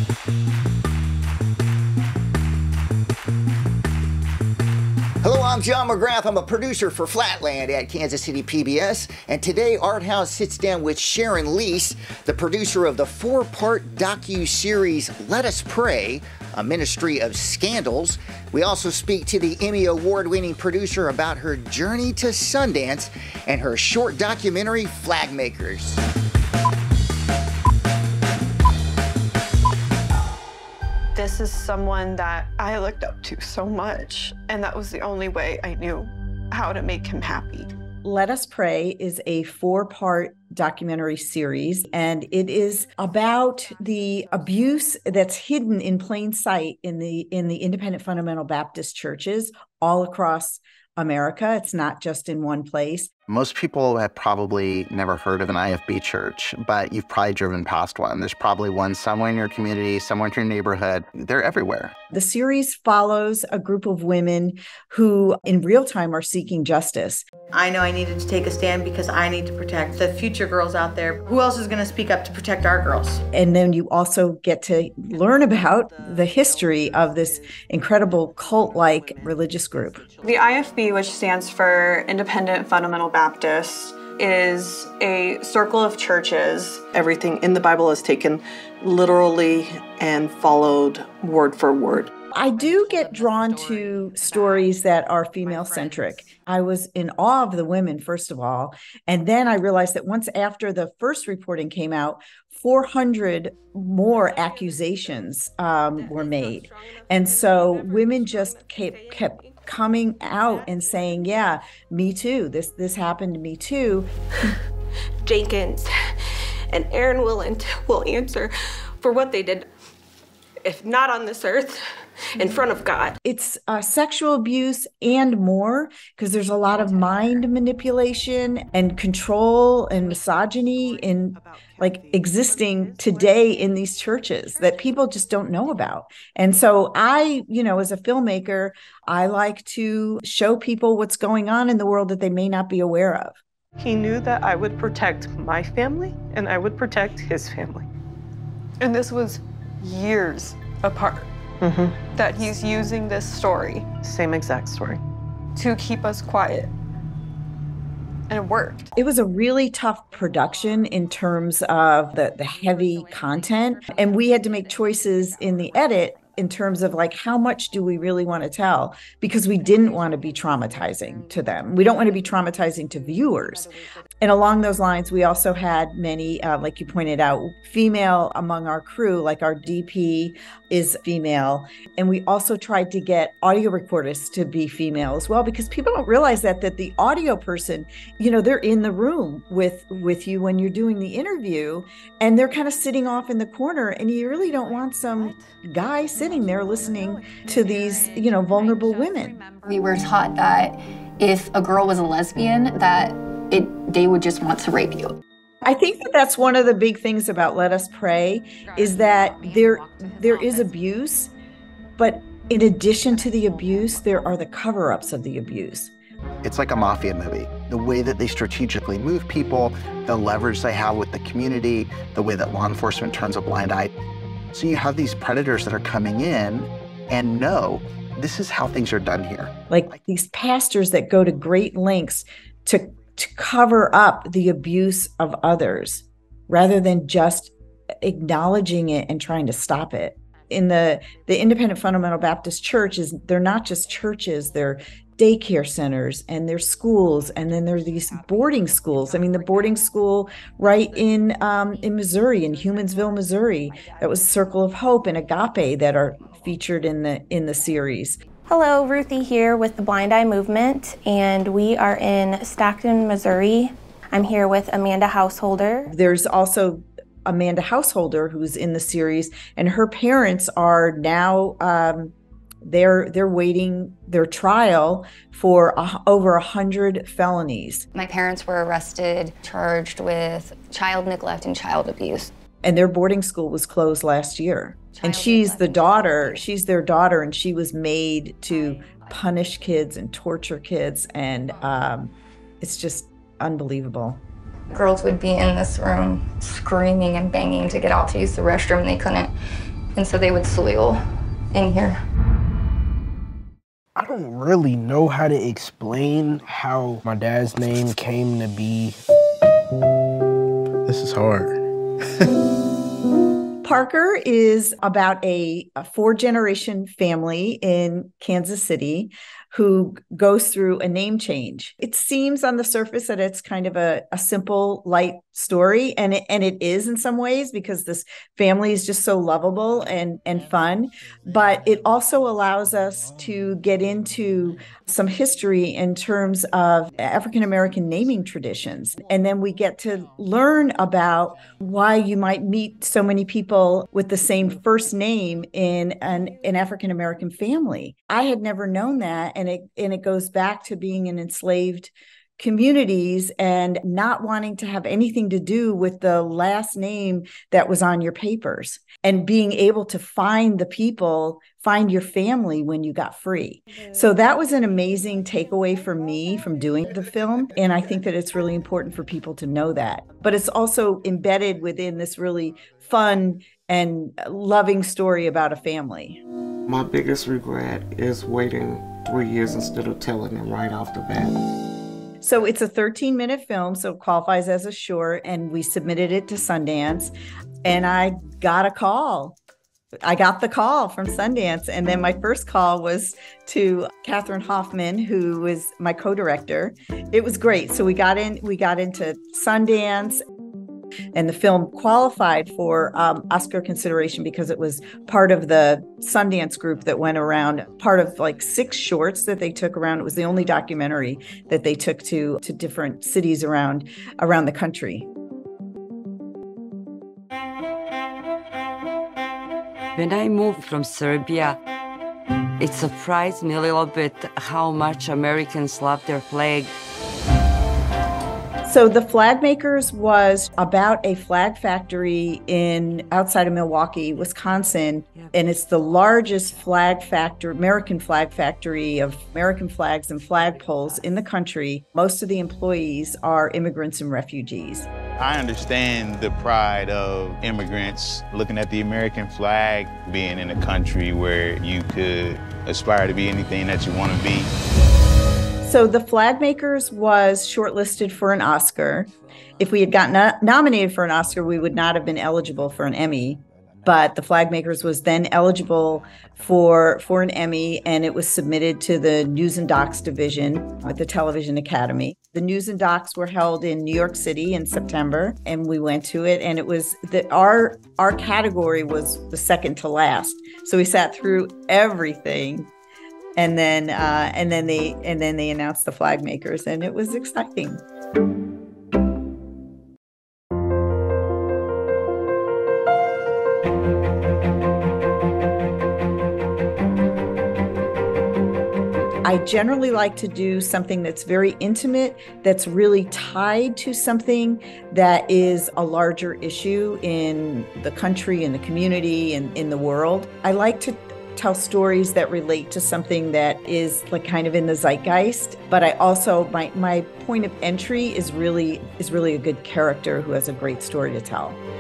Hello, I'm John McGrath. I'm a producer for Flatland at Kansas City PBS. And today, Art House sits down with Sharon Liese, the producer of the 4-part docuseries Let Us Pray, a ministry of scandals. We also speak to the Emmy Award-winning producer about her journey to Sundance and her short documentary, Flag Makers. This is someone that I looked up to so much, and that was the only way I knew how to make him happy. Let Us Pray is a 4-part documentary series, and it is about the abuse that's hidden in plain sight in the independent fundamental Baptist churches all across America. It's not just in one place. Most people have probably never heard of an IFB church, but you've probably driven past one. There's probably one somewhere in your community, somewhere in your neighborhood. They're everywhere. The series follows a group of women who in real time are seeking justice. I know I needed to take a stand because I need to protect the future girls out there. Who else is going to speak up to protect our girls? And then you also get to learn about the history of this incredible cult-like religious group. The IFB, which stands for Independent Fundamental Baptist, is a circle of churches. Everything in the Bible is taken literally and followed word for word. I do get drawn to stories that are female-centric. I was in awe of the women, first of all, and then I realized that once after the first reporting came out, 400 more accusations were made. And so women just kept coming out and saying, yeah, me too, this happened to me too. Jenkins and Aaron Willand will answer for what they did, if not on this earth, in front of God. It's sexual abuse and more, because there's a lot of mind manipulation and control and misogyny in existing today in these churches that people just don't know about. And so I, as a filmmaker, I like to show people what's going on in the world that they may not be aware of. He knew that I would protect my family and I would protect his family. And this was years apart. That he's using this story. Same exact story. To keep us quiet. And it worked. It was a really tough production in terms of the heavy content. And we had to make choices in the edit in terms of how much do we really want to tell? Because we didn't want to be traumatizing to them. We don't want to be traumatizing to viewers. And along those lines, we also had many, like you pointed out, female among our crew, like our DP is female. And we also tried to get audio recorders to be female as well, because people don't realize that the audio person, they're in the room with you when you're doing the interview, and they're kind of sitting off in the corner, and you really don't want some guy sitting there listening to these, vulnerable women. We were taught that if a girl was a lesbian, that they would just want to rape you. I think that's one of the big things about Let Us Pray is that there is abuse, but in addition to the abuse, there are the cover-ups of the abuse. It's like a mafia movie. The way that they strategically move people, the leverage they have with the community, the way that law enforcement turns a blind eye. So you have these predators that are coming in and know this is how things are done here. Like these pastors that go to great lengths to cover up the abuse of others rather than just acknowledging it and trying to stop it. In the Independent Fundamental Baptist Church, they're not just churches, they're daycare centers and they're schools, and then there's these boarding schools. I mean, the boarding school right in Missouri, in Humansville, Missouri, that was Circle of Hope and Agape that are featured in the series. Hello, Ruthy here with the Blind Eye Movement, and we are in Stockton, Missouri. I'm here with Amanda Householder. There's also Amanda Householder who's in the series, and her parents are now they're waiting their trial for over 100 felonies. My parents were arrested, charged with child neglect and child abuse. And their boarding school was closed last year. And she's their daughter, and she was made to punish kids and torture kids, and it's just unbelievable. Girls would be in this room screaming and banging to get out to use the restroom, and they couldn't. And so they would soil in here. I don't really know how to explain how my dad's name came to be. This is hard. Parker is about a four-generation family in Kansas City who goes through a name change. It seems on the surface that it's kind of a simple, light story, and it is in some ways because this family is just so lovable and fun, but it also allows us to get into some history in terms of African-American naming traditions. And then we get to learn about why you might meet so many people with the same first name in an African-American family. I had never known that, and it goes back to being in enslaved communities and not wanting to have anything to do with the last name that was on your papers, and being able to find your family when you got free. So that was an amazing takeaway for me from doing the film. And I think that it's really important for people to know that. But it's also embedded within this really fun and loving story about a family. My biggest regret is waiting 3 years instead of telling them right off the bat. So it's a 13-minute film, so it qualifies as a short, and we submitted it to Sundance, and I got a call. I got the call from Sundance, and then my first call was to Catherine Hoffman, who was my co-director. It was great. So we got into Sundance, and the film qualified for Oscar consideration because it was part of the Sundance group that went around, part of like 6 shorts that they took around. It was the only documentary that they took to different cities around the country. When I moved from Serbia, it surprised me a little bit how much Americans love their flag. So the Flag Makers was about a flag factory outside of Milwaukee, Wisconsin, and it's the largest American flag factory of American flags and flagpoles in the country. Most of the employees are immigrants and refugees. I understand the pride of immigrants looking at the American flag, being in a country where you could aspire to be anything that you want to be. So the Flag Makers was shortlisted for an Oscar. If we had gotten nominated for an Oscar, we would not have been eligible for an Emmy. But the Flag Makers was then eligible for an Emmy, and it was submitted to the News and Docs division at the Television Academy. The News and Docs were held in New York City in September, and we went to it, and it was our category was the second to last. So we sat through everything. And then they announced the Flag Makers, and it was exciting. I generally like to do something that's very intimate, that's really tied to something that is a larger issue in the country, in the community, and in the world. I like to tell stories that relate to something that is like kind of in the zeitgeist, but I also my point of entry is really a good character who has a great story to tell.